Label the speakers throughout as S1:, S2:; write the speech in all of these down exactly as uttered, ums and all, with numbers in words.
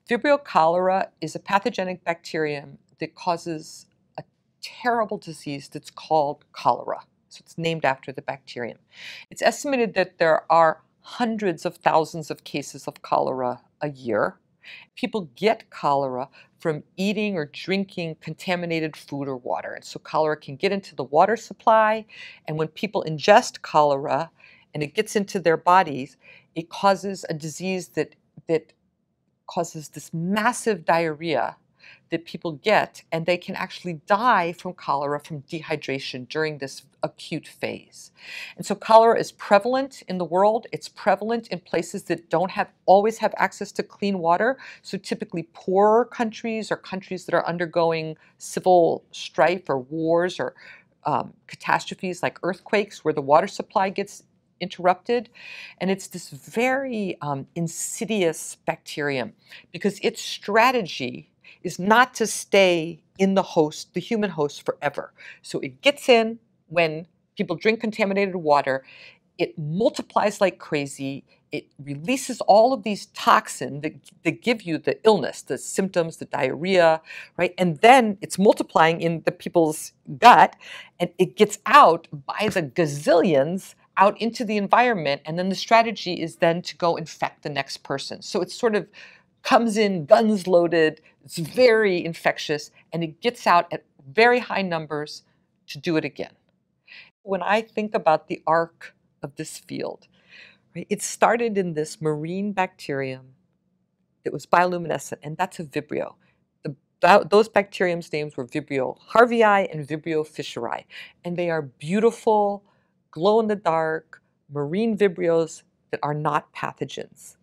S1: Vibrio cholera is a pathogenic bacterium that causes a terrible disease that's called cholera. So it's named after the bacterium. It's estimated that there are hundreds of thousands of cases of cholera a year. People get cholera from eating or drinking contaminated food or water. And so cholera can get into the water supply, and when people ingest cholera and it gets into their bodies, it causes a disease that, that causes this massive diarrhea that people get, and they can actually die from cholera from dehydration during this acute phase. And so cholera is prevalent in the world. It's prevalent in places that don't have always have access to clean water. So typically poorer countries or countries that are undergoing civil strife or wars or um, catastrophes like earthquakes where the water supply gets interrupted. And it's this very um, insidious bacterium because its strategy is not to stay in the host, the human host, forever. So it gets in when people drink contaminated water, it multiplies like crazy, it releases all of these toxins that, that give you the illness, the symptoms, the diarrhea, right? And then it's multiplying in the people's gut, and it gets out by the gazillions out into the environment, and then the strategy is then to go infect the next person. So it sort of comes in guns loaded, it's very infectious, and it gets out at very high numbers to do it again. When I think about the arc of this field, right, it started in this marine bacterium that was bioluminescent, and that's a Vibrio. The, that, those bacteriums' names were Vibrio harveyi and Vibrio fischeri, and they are beautiful, glow-in-the-dark marine Vibrios that are not pathogens.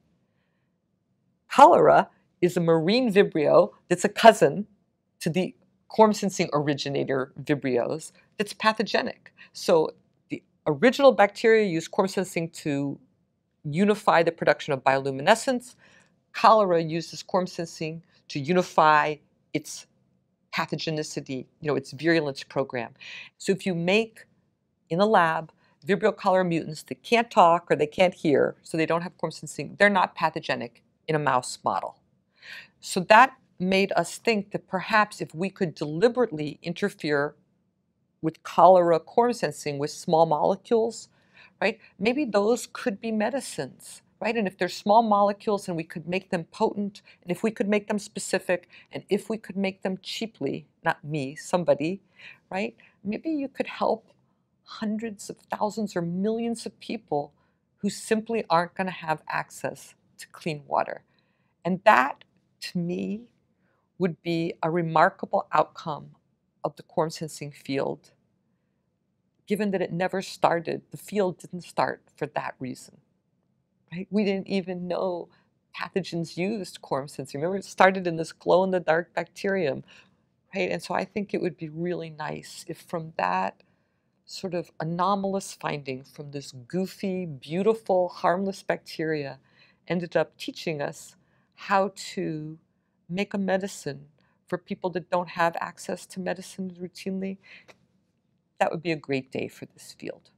S1: Cholera is a marine Vibrio that's a cousin to the Quorum Sensing originator Vibrios that's pathogenic. So the original bacteria used Quorum Sensing to unify the production of bioluminescence. Cholera uses Quorum Sensing to unify its pathogenicity, you know, its virulence program. So if you make in a lab Vibrio cholera mutants that can't talk or they can't hear, so they don't have Quorum Sensing, they're not pathogenic in a mouse model. So that made us think that perhaps if we could deliberately interfere with cholera Quorum Sensing with small molecules, right, maybe those could be medicines, right? And if they're small molecules and we could make them potent, and if we could make them specific, and if we could make them cheaply, not me, somebody, right, maybe you could help hundreds of thousands or millions of people who simply aren't going to have access to clean water. And that, to me, would be a remarkable outcome of the Quorum Sensing field, given that it never started, the field didn't start for that reason, right? We didn't even know pathogens used Quorum Sensing. Remember, it started in this glow-in-the-dark bacterium, right? And so I think it would be really nice if from that sort of anomalous finding from this goofy, beautiful, harmless bacteria ended up teaching us how to make a medicine for people that don't have access to medicine routinely. That would be a great day for this field.